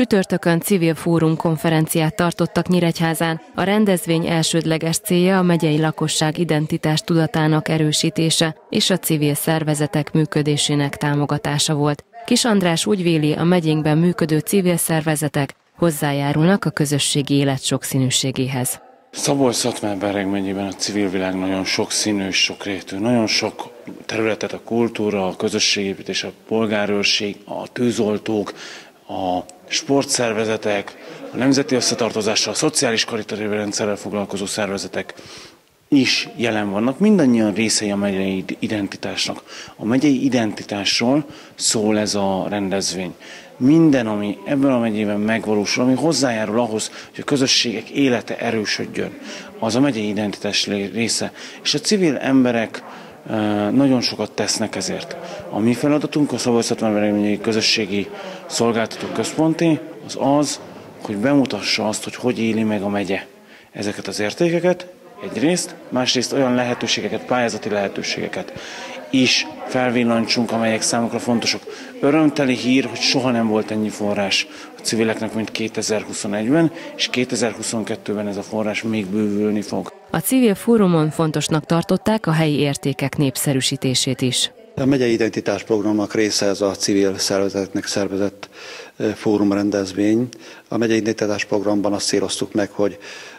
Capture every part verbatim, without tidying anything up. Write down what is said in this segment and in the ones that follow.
Csütörtökön civil fórum konferenciát tartottak Nyíregyházán. A rendezvény elsődleges célja a megyei lakosság identitás tudatának erősítése és a civil szervezetek működésének támogatása volt. Kis András úgy véli, a megyénkben működő civil szervezetek hozzájárulnak a közösségi élet sokszínűségéhez. Szabolcs-Szatmár-Bereg megyében a civil világ nagyon sokszínű és sokrétű. Nagyon sok területet a kultúra, a közösségépítés, a polgárőrség, a tűzoltók, a sportszervezetek, a nemzeti összetartozással, a szociális karitéri rendszerrel foglalkozó szervezetek is jelen vannak. Mindannyian részei a megyei identitásnak. A megyei identitásról szól ez a rendezvény. Minden, ami ebben a megyében megvalósul, ami hozzájárul ahhoz, hogy a közösségek élete erősödjön, az a megyei identitás része. És a civil emberek nagyon sokat tesznek ezért. A mi feladatunk, a Szabolcs-Szatmár-Bereg megyei közösségi szolgáltató központi, az az, hogy bemutassa azt, hogy hogy éli meg a megye ezeket az értékeket, egyrészt, másrészt olyan lehetőségeket, pályázati lehetőségeket is felvillantsunk, amelyek számukra fontosak. Örömteli hír, hogy soha nem volt ennyi forrás a civileknek, mint kétezer-huszonegyben, és kétezer-huszonkettőben ez a forrás még bővülni fog. A civil fórumon fontosnak tartották a helyi értékek népszerűsítését is. A megyei identitás programnak része ez a civil szervezeteknek szervezett fórumrendezvény. A megyei identitás programban azt céloztuk meg, hogy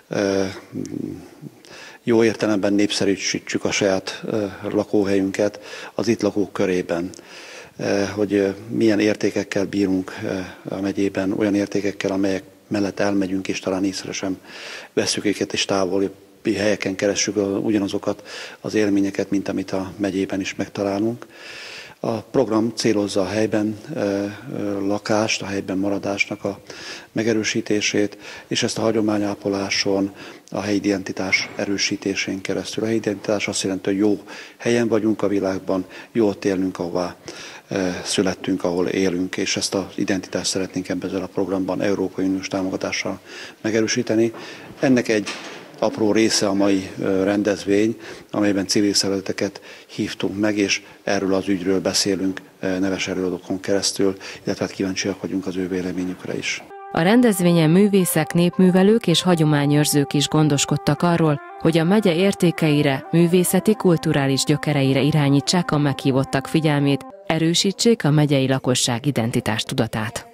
jó értelemben népszerűsítsük a saját lakóhelyünket az itt lakók körében, hogy milyen értékekkel bírunk a megyében, olyan értékekkel, amelyek mellett elmegyünk, és talán észre sem vesszük őket, és távoli helyeken keressük ugyanazokat az élményeket, mint amit a megyében is megtalálunk. A program célozza a helyben lakást, a helyben maradásnak a megerősítését, és ezt a hagyományápoláson, a helyi identitás erősítésén keresztül. A helyi identitás azt jelenti, hogy jó helyen vagyunk a világban, jó ott élünk, ahová születtünk, ahol élünk, és ezt az identitást szeretnénk ebben a programban Európai Uniós támogatással megerősíteni. Ennek egy apró része a mai rendezvény, amelyben civil szervezeteket hívtunk meg, és erről az ügyről beszélünk neves előadókon keresztül, illetve hát kíváncsiak vagyunk az ő véleményükre is. A rendezvényen művészek, népművelők és hagyományőrzők is gondoskodtak arról, hogy a megye értékeire, művészeti, kulturális gyökereire irányítsák a meghívottak figyelmét, erősítsék a megyei lakosság identitás tudatát.